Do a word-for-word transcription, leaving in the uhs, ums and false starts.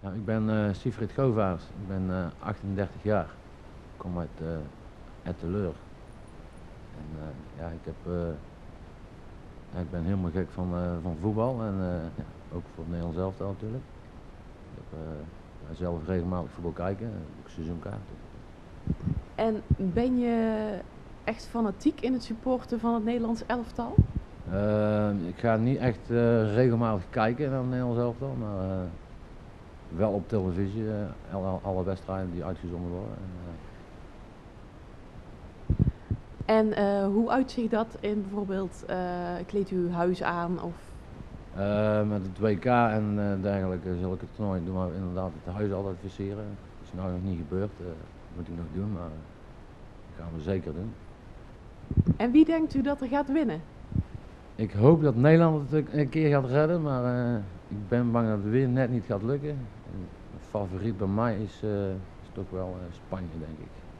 Ja, ik ben uh, Siegfried Govaerts, ik ben uh, achtendertig jaar. Ik kom uit uh, Etteleur. En uh, ja, ik, heb, uh, ja, ik ben helemaal gek van, uh, van voetbal en uh, ja, ook voor het Nederlands elftal natuurlijk. Ik heb uh, zelf regelmatig voetbal kijken, ook seizoenkaart. En ben je echt fanatiek in het supporten van het Nederlands elftal? Uh, ik ga niet echt uh, regelmatig kijken naar het Nederlands elftal, maar uh, wel op televisie, uh, alle, alle wedstrijden die uitgezonden worden. En, uh, En uh, hoe uitziet dat in bijvoorbeeld, uh, kleedt u uw huis aan of? Uh, met het W K en uh, dergelijke zulke toernooien doen we inderdaad het huis altijd versieren. Dat is nou nog niet gebeurd, uh, dat moet ik nog doen, maar uh, dat gaan we zeker doen. En wie denkt u dat er gaat winnen? Ik hoop dat Nederland het een keer gaat redden, maar uh, ik ben bang dat het weer net niet gaat lukken. En favoriet bij mij is, uh, is toch wel uh, Spanje, denk ik.